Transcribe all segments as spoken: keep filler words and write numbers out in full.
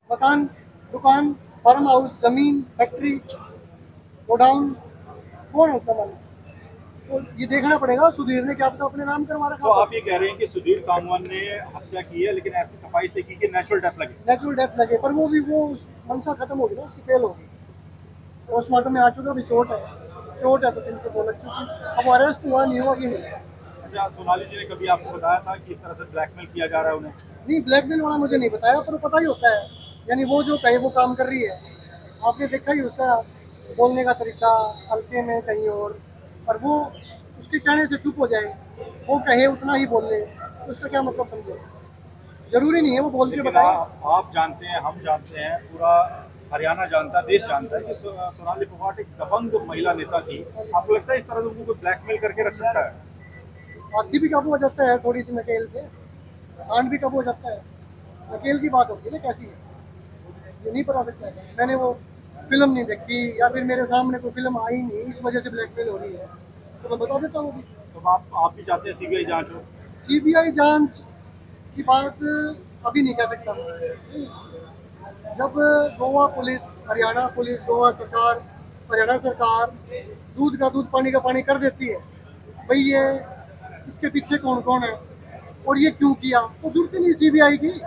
मकान, दुकान, farm house, जमीन, फैक्ट्री, गोडाउन, कौन है उसका मालिक? तो ये देखना पड़ेगा सुधीर ने क्या पता अपने नाम करवा रखा तो हो। आप ये कह रहे हैं कि सुधीर सांगवान ने हत्या की है, लेकिन ऐसी सफाई से की कि नेचुरल डेथ लगी। नेचुरल डेथ लगे, पर वो भी वो मंशा खत्म होगी ना, उसकी फेल होगी। पोस्टमार्टम में आ चुका, अभी चोट है, चोट है तो तीन से दो लग चुकी। अब अरेस्ट हुआ नहीं हुआ कि नहीं? अच्छा, सोनाली जी ने कभी आपको बताया था कि इस तरह से ब्लैकमेल किया जा रहा है उन्हें? नहीं, ब्लैकमेल वाला मुझे नहीं बताया, पर पता ही होता है। यानी वो जो कहीं वो काम कर रही है, आपने देखा ही उसका बोलने का तरीका, हल्के में कहीं और, पर वो उसके कहने से चुप हो जाए, वो कहे उतना ही बोल ले, तो उसका क्या मतलब समझे? जरूरी नहीं है वो बोल के लेकिन बताए। आप आप जानते हैं, हम जानते हैं, पूरा हरियाणा जानता है, देश जानता है कि सो- सोनाली फोगाट एक दबंग महिला नेता थी। आपको लगता है इस तरह से उनको कोई ब्लैकमेल करके रख सकता है? हाथी भी काबू हो जाता है थोड़ी सी नकेल से, सांड भी काबू हो जाता है। नकेल की बात होती है ना कैसी है, ये नहीं पता सकता है। मैंने वो फिल्म नहीं देखी, या फिर मेरे सामने कोई फिल्म आई नहीं, इस वजह से ब्लैकमेल हो रही है, तो मैं बता देता हूँ अभी। तो आप आप भी चाहते हैं सीबीआई जांच हो? सीबीआई जांच की बात अभी नहीं कह सकता मैं। जब गोवा पुलिस, हरियाणा पुलिस, गोवा सरकार, हरियाणा सरकार दूध का दूध पानी का पानी कर देती है, भाई ये इसके पीछे कौन कौन है और ये क्यों किया, तो जरूरत ही नहीं सीबीआई की।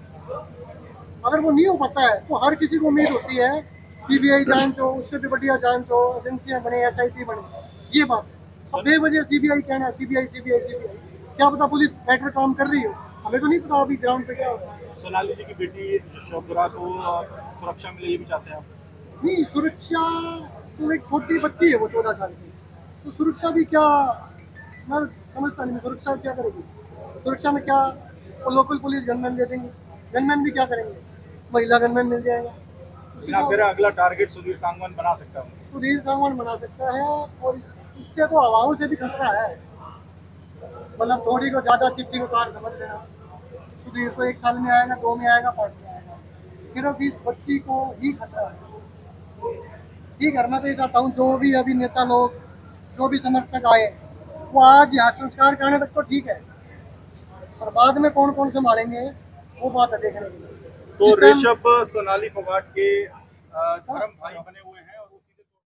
अगर वो नहीं हो पाता है तो हर किसी को उम्मीद होती है सीबीआई जांच हो, उससे भी बढ़िया जांच हो, एजेंसियां बने, एसआईटी बने, ये बात है। अब बेवजह सीबीआई कहना है सीबीआई सीबीआई सीबीआई, क्या पता पुलिस बेटर काम कर रही हो, हमें तो नहीं पता अभी ग्राउंड पे क्या होता है। सोनाली जी की बेटी शोभरा को अ, सुरक्षा मिले, ये भी चाहते हैं आप? नहीं, सुरक्षा तो एक छोटी बच्ची है वो चौदह साल की, तो सुरक्षा भी क्या, मैं समझता नहीं, सुरक्षा क्या करेगी? सुरक्षा में क्या, वो लोकल पुलिस गनमैन दे देंगे, गनमैन भी क्या करेंगे, महिला गनमैन मिल जाएगा उसी लेकिन आप को। कह रहे हैं अगला टारगेट सुधीर सांगवान बना सकता है। सुधीर सावंत बना सकता है, और इस, इससे तो हवाओं से भी खतरा है। मतलब थोड़ी को ज्यादा चिट्ठी को कार समझ लेना, सुधीर को एक साल में आएगा, दो में आएगा, पाँच में आएगा, सिर्फ इस बच्ची को ही खतरा है। ठीक है, मैं तो ये चाहता हूँ जो भी अभी नेता लोग, जो भी समर्थक आए, वो आज यहाँ संस्कार करने तक तो ठीक है, पर बाद में कौन कौन संभालेंगे वो बात है देखने के लिए। तो इस टाइम ऋषभ सोनाली फोगाट के अ, धर्म भाई बने हुए हैं।